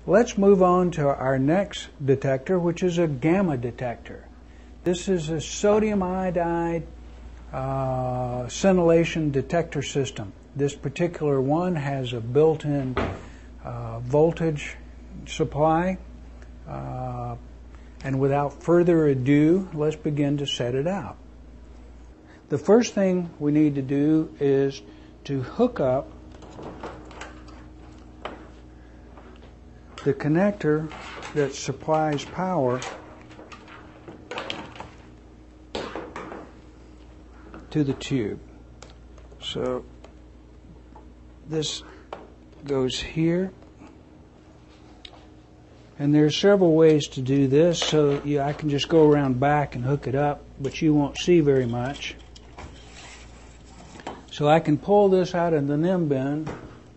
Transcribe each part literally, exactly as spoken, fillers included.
Let's move on to our next detector, which is a gamma detector. This is a sodium iodide uh, scintillation detector system. This particular one has a built-in uh, voltage supply. Uh, and without further ado, let's begin to set it out. The first thing we need to do is to hook up the connector that supplies power to the tube. So this goes here, and there are several ways to do this. So yeah, I can just go around back and hook it up, but you won't see very much. So I can pull this out of the NIMBin,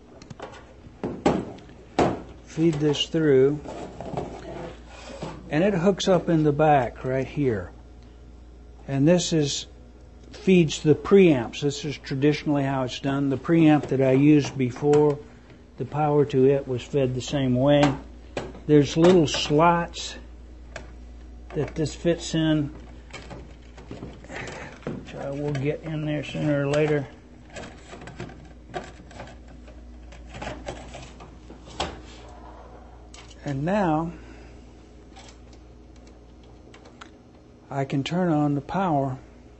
feed this through, and it hooks up in the back right here. And this is feeds the preamps. This is traditionally how it's done. The preamp that I used before, the power to it was fed the same way. There's little slots that this fits in, which I will get in there sooner or later. And now I can turn on the power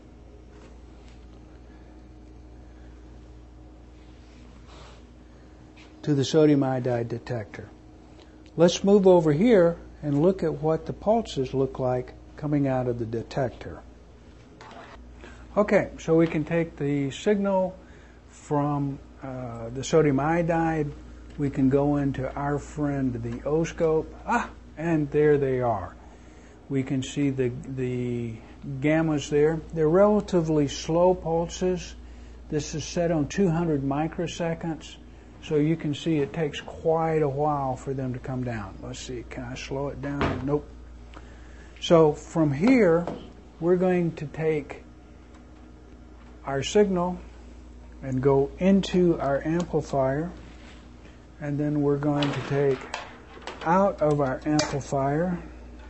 to the sodium iodide detector. Let's move over here and look at what the pulses look like coming out of the detector. Okay, so we can take the signal from uh, the sodium iodide. We can go into our friend the O-scope. Ah, and there they are. We can see the, the gammas there. They're relatively slow pulses. This is set on two hundred microseconds. So you can see it takes quite a while for them to come down. Let's see, can I slow it down? Nope. So from here, we're going to take our signal and go into our amplifier. And then we're going to take out of our amplifier.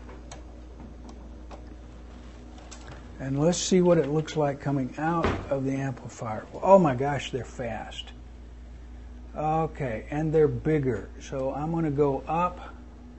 And let's see what it looks like coming out of the amplifier. Oh my gosh, they're fast. Okay, and they're bigger. So I'm going to go up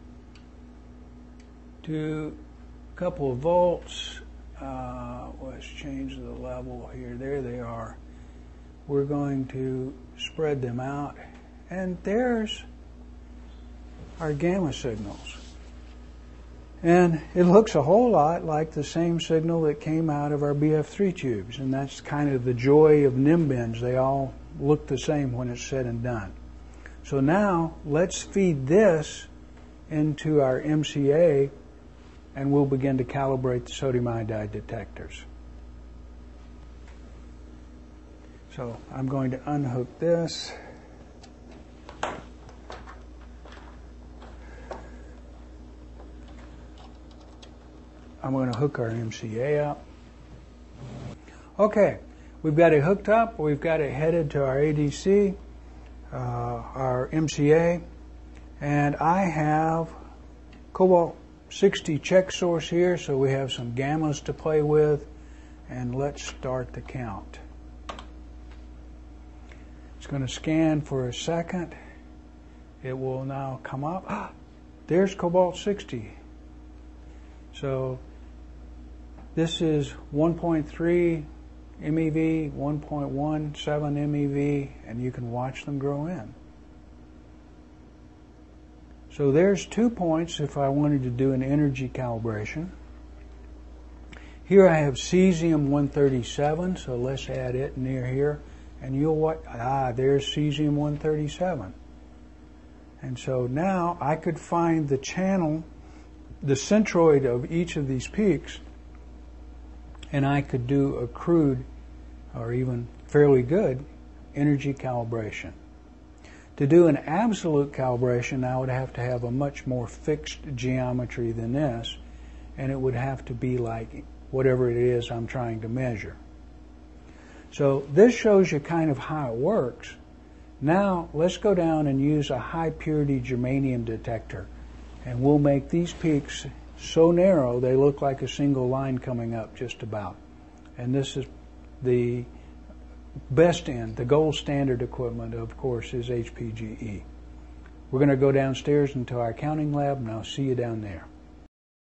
to a couple of volts. Uh, let's change the level here. There they are. We're going to spread them out. And there's our gamma signals. And it looks a whole lot like the same signal that came out of our B F three tubes. And that's kind of the joy of NIMBins. They all look the same when it's said and done. So now let's feed this into our M C A, and we'll begin to calibrate the sodium iodide detectors. So I'm going to unhook this. I'm going to hook our M C A up. Okay, we've got it hooked up. We've got it headed to our A D C, uh, our M C A, and I have cobalt sixty check source here, so we have some gammas to play with, and let's start the count. It's going to scan for a second. It will now come up. Ah, there's cobalt sixty. So this is one point three M E V, one point one seven M E V, and you can watch them grow in. So there's two points if I wanted to do an energy calibration. Here I have cesium one thirty-seven, so let's add it near here. And you'll what? Ah, there's cesium one thirty-seven. And so now I could find the channel, the centroid of each of these peaks, and I could do a crude or even fairly good energy calibration. To do an absolute calibration, I would have to have a much more fixed geometry than this, and it would have to be like whatever it is I'm trying to measure. So this shows you kind of how it works. Now let's go down and use a high purity germanium detector, and we'll make these peaks so narrow they look like a single line coming up just about. And this is the best end, the gold standard equipment, of course, is H P G E. We're going to go downstairs into our counting lab, and I'll see you down there.